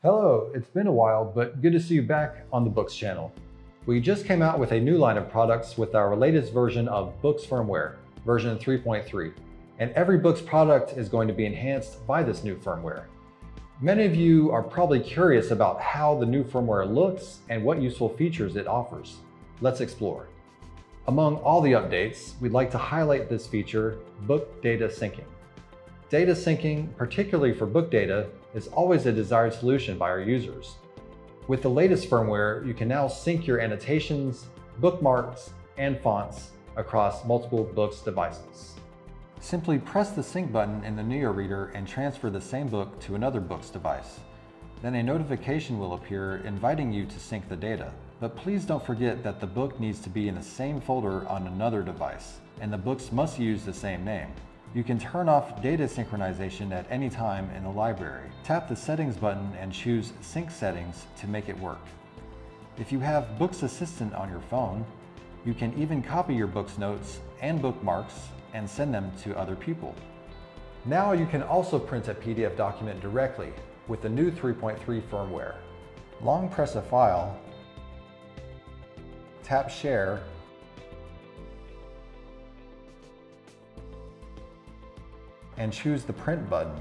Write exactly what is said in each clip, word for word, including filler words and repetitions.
Hello, it's been a while, but good to see you back on the BOOX channel. We just came out with a new line of products with our latest version of BOOX Firmware, version three point three, and every BOOX product is going to be enhanced by this new firmware. Many of you are probably curious about how the new firmware looks and what useful features it offers. Let's explore. Among all the updates, we'd like to highlight this feature, book data syncing. Data syncing, particularly for book data, is always a desired solution by our users. With the latest firmware, you can now sync your annotations, bookmarks, and fonts across multiple BOOX devices. Simply press the sync button in the Neo reader and transfer the same book to another BOOX device. Then a notification will appear inviting you to sync the data. But please don't forget that the book needs to be in the same folder on another device, and the books must use the same name. You can turn off data synchronization at any time in the library. Tap the Settings button and choose Sync Settings to make it work. If you have BOOX Assistant on your phone, you can even copy your BOOX notes and bookmarks and send them to other people. Now you can also print a P D F document directly with the new three point three firmware. Long press a file, tap Share, and choose the Print button.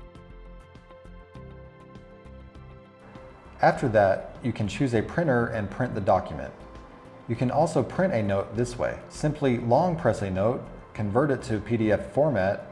After that, you can choose a printer and print the document. You can also print a note this way. Simply long press a note, convert it to P D F format,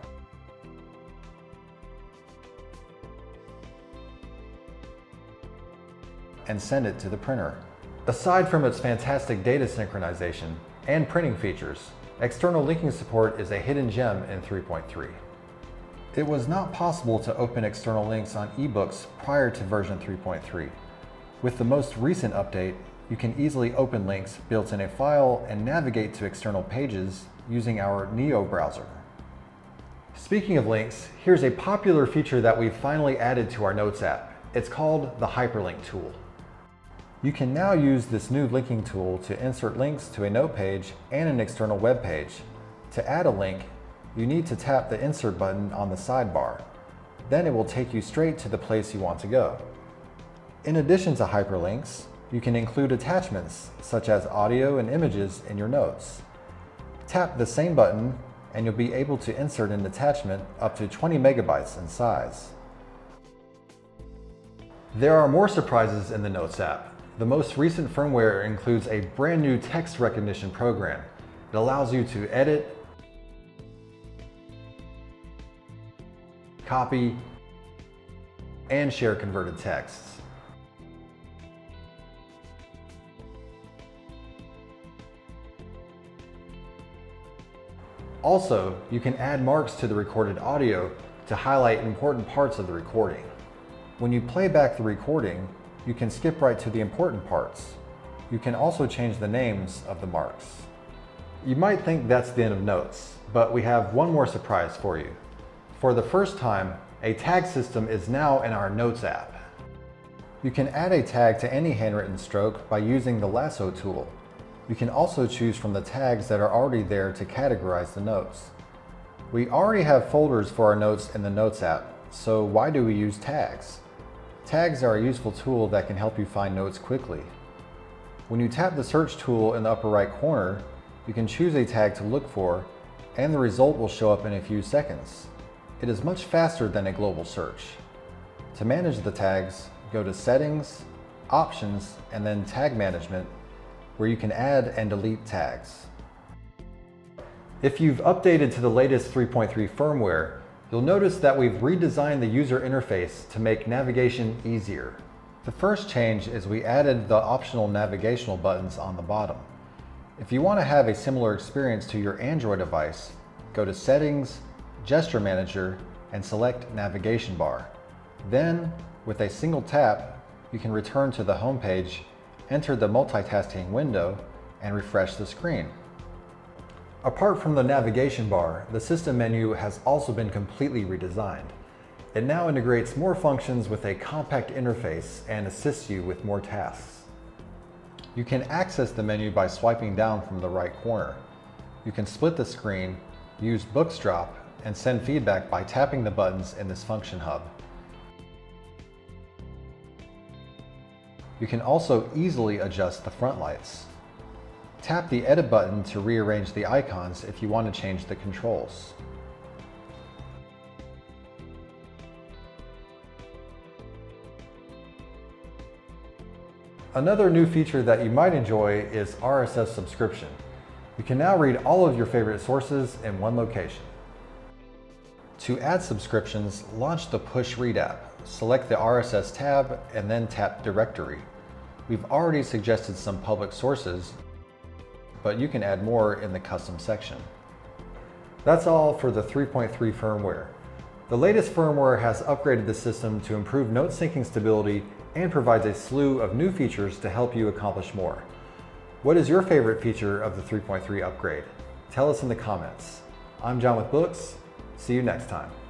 and send it to the printer. Aside from its fantastic data synchronization and printing features, external linking support is a hidden gem in three point three. It was not possible to open external links on eBooks prior to version three point three. With the most recent update, you can easily open links built in a file and navigate to external pages using our Neo browser. Speaking of links, here's a popular feature that we've finally added to our Notes app. It's called the Hyperlink tool. You can now use this new linking tool to insert links to a note page and an external web page. To add a link, you need to tap the Insert button on the sidebar. Then it will take you straight to the place you want to go. In addition to hyperlinks, you can include attachments such as audio and images in your notes. Tap the same button and you'll be able to insert an attachment up to twenty megabytes in size. There are more surprises in the Notes app. The most recent firmware includes a brand new text recognition program. It allows you to edit, copy, and share converted texts. Also, you can add marks to the recorded audio to highlight important parts of the recording. When you play back the recording, you can skip right to the important parts. You can also change the names of the marks. You might think that's the end of Notes, but we have one more surprise for you. For the first time, a tag system is now in our Notes app. You can add a tag to any handwritten stroke by using the lasso tool. You can also choose from the tags that are already there to categorize the notes. We already have folders for our notes in the Notes app, so why do we use tags? Tags are a useful tool that can help you find notes quickly. When you tap the search tool in the upper right corner, you can choose a tag to look for, and the result will show up in a few seconds. It is much faster than a global search. To manage the tags, go to Settings, Options, and then Tag Management, where you can add and delete tags. If you've updated to the latest three point three firmware, you'll notice that we've redesigned the user interface to make navigation easier. The first change is we added the optional navigational buttons on the bottom. If you want to have a similar experience to your Android device, go to Settings, Gesture Manager, and select Navigation Bar. Then, with a single tap, you can return to the home page, enter the multitasking window, and refresh the screen. Apart from the navigation bar, the system menu has also been completely redesigned. It now integrates more functions with a compact interface and assists you with more tasks. You can access the menu by swiping down from the right corner. You can split the screen, use Books Drop, and send feedback by tapping the buttons in this function hub. You can also easily adjust the front lights. Tap the Edit button to rearrange the icons if you want to change the controls. Another new feature that you might enjoy is R S S Subscription. You can now read all of your favorite sources in one location. To add subscriptions, launch the Push Read app. Select the R S S tab and then tap Directory. We've already suggested some public sources, but you can add more in the custom section. That's all for the three point three firmware. The latest firmware has upgraded the system to improve note syncing stability and provides a slew of new features to help you accomplish more. What is your favorite feature of the three point three upgrade? Tell us in the comments. I'm John with BOOX. See you next time.